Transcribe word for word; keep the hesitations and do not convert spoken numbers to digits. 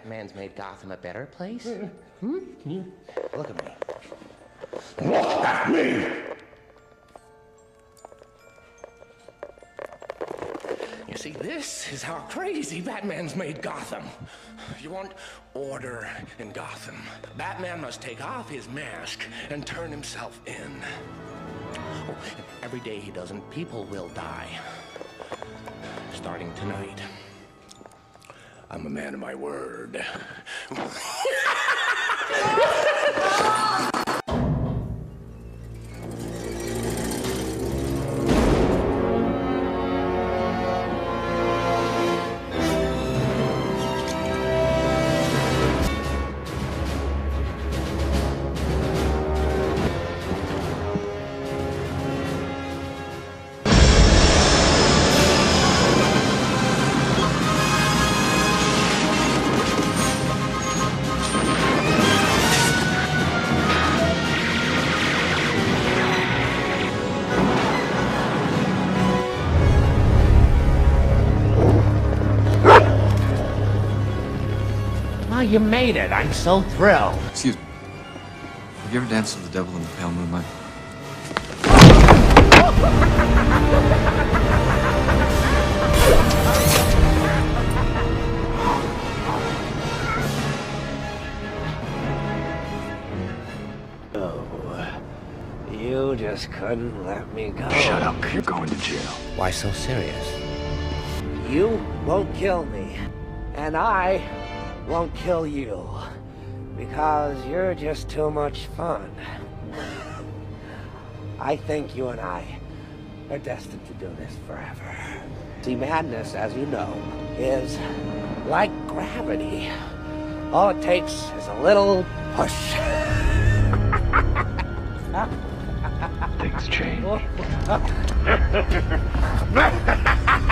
Batman's made Gotham a better place? Hmm? Look at me. Look at me! You see, this is how crazy Batman's made Gotham. You want order in Gotham. Batman must take off his mask and turn himself in. Oh, every day he doesn't, people will die. Starting tonight. I'm a man of my word. Oh, you made it. I'm so thrilled. Excuse me. Have you ever danced with the devil in the pale moonlight? Oh, you just couldn't let me go. Shut up. You're going to jail. Why so serious? You won't kill me, and I won't kill you, because you're just too much fun. I think you and I are destined to do this forever. See, madness, as you know, is like gravity. All it takes is a little push. Things change.